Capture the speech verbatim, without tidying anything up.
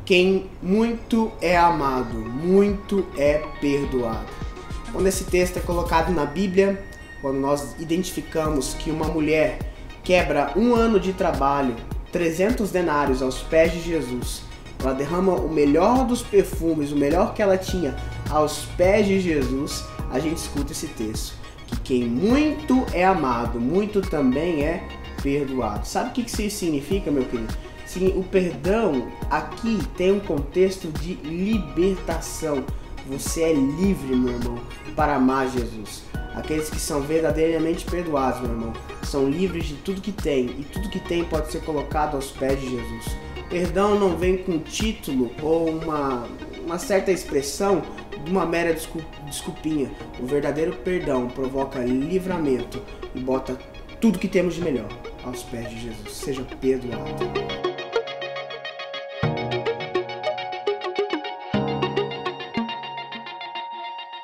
Quem muito é amado, muito é perdoado. Quando esse texto é colocado na Bíblia, quando nós identificamos que uma mulher quebra um ano de trabalho, trezentos denários aos pés de Jesus, ela derrama o melhor dos perfumes, o melhor que ela tinha aos pés de Jesus, a gente escuta esse texto, que quem muito é amado, muito também é perdoado. Sabe o que isso significa, meu querido? Sim, o perdão aqui tem um contexto de libertação. Você é livre, meu irmão, para amar Jesus. Aqueles que são verdadeiramente perdoados, meu irmão, são livres de tudo que tem, e tudo que tem pode ser colocado aos pés de Jesus. Perdão não vem com título ou uma, uma certa expressão de uma mera desculpinha. O verdadeiro perdão provoca livramento e bota tudo que temos de melhor aos pés de Jesus. Seja perdoado.